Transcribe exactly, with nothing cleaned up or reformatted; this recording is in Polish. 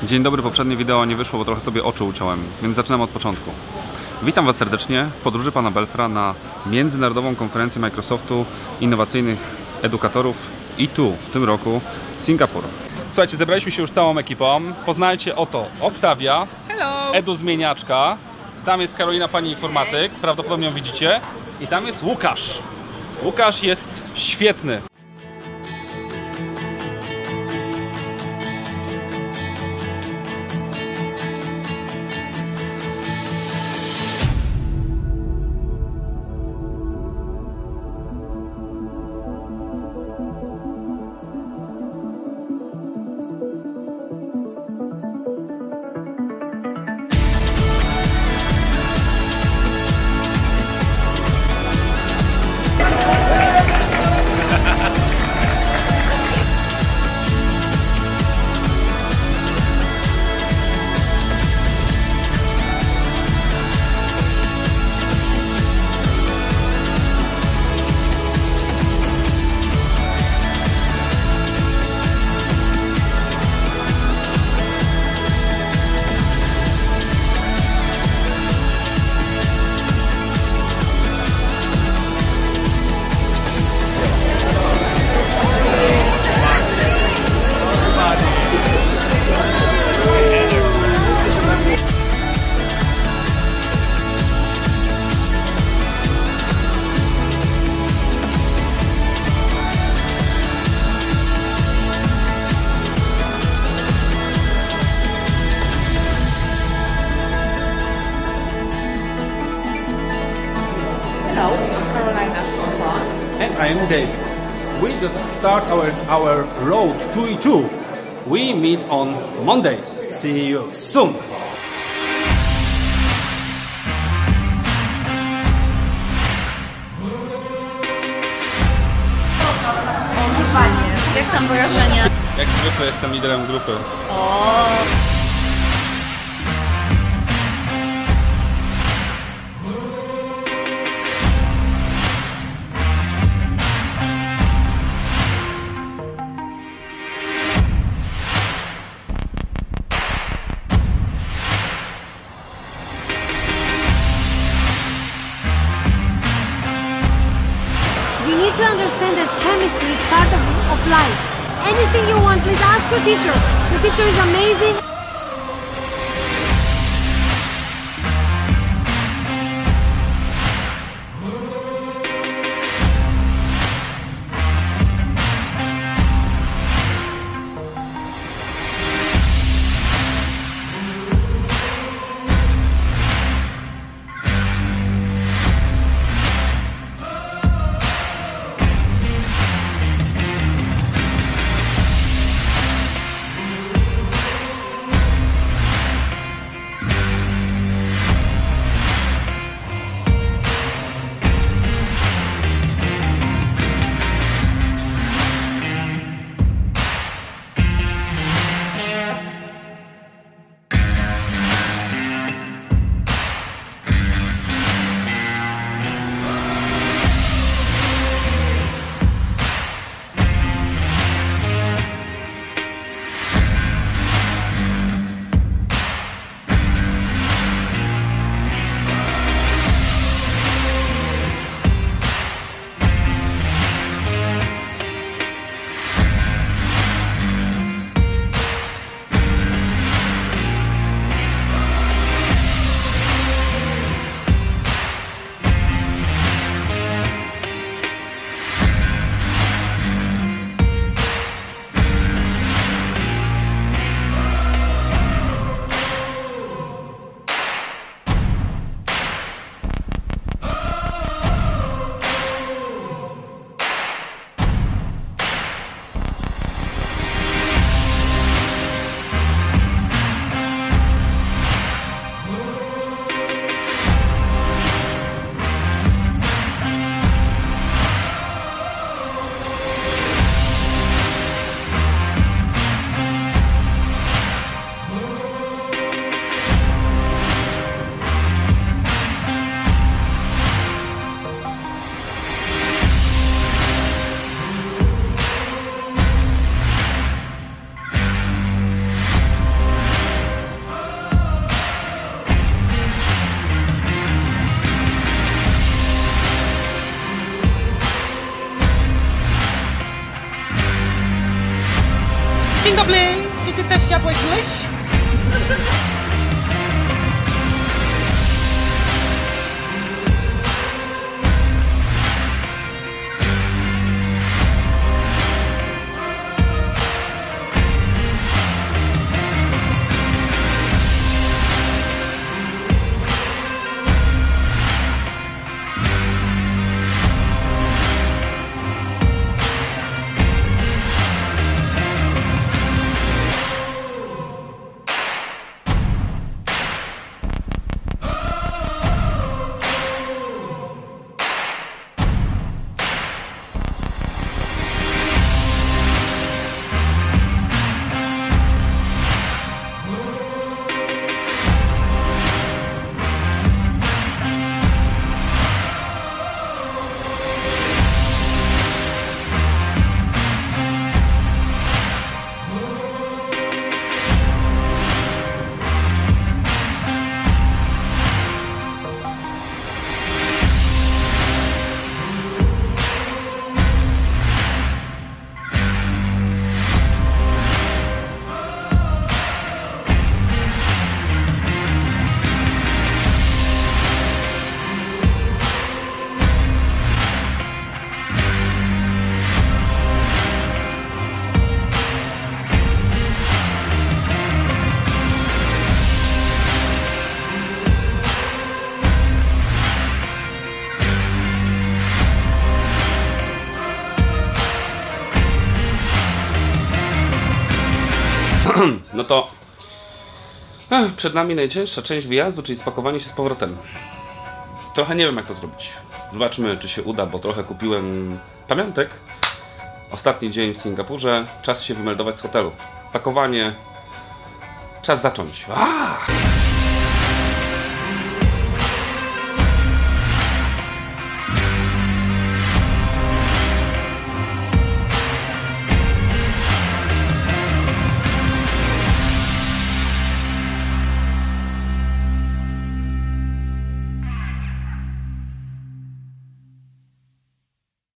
Dzień dobry, poprzednie wideo nie wyszło, bo trochę sobie oczy uciąłem, więc zaczynam od początku. Witam Was serdecznie w podróży pana Belfra na międzynarodową konferencję Microsoftu innowacyjnych edukatorów i tu, w tym roku, Singapur. Słuchajcie, zebraliśmy się już całą ekipą. Poznajcie oto Octavia, Hello. Edu Zmieniaczka, tam jest Karolina, pani informatyk, prawdopodobnie ją widzicie, i tam jest Łukasz. Łukasz jest świetny. Hello, I'm Carolina from Prague. And I am David. We just start our, our road to E two. We meet on Monday. See you soon. Fajnie. Jak tam wrażenia? Jak zwykle jestem liderem grupy. O. You need to understand that chemistry is part of, of life. Anything you want, please ask your teacher. The teacher is amazing. Ej, czy ty też jadłeś myśl? No to ech, przed nami najcięższa część wyjazdu, czyli spakowanie się z powrotem. Trochę nie wiem, jak to zrobić. Zobaczmy, czy się uda, bo trochę kupiłem pamiątek. Ostatni dzień w Singapurze. Czas się wymeldować z hotelu. Pakowanie. Czas zacząć. Aaaa!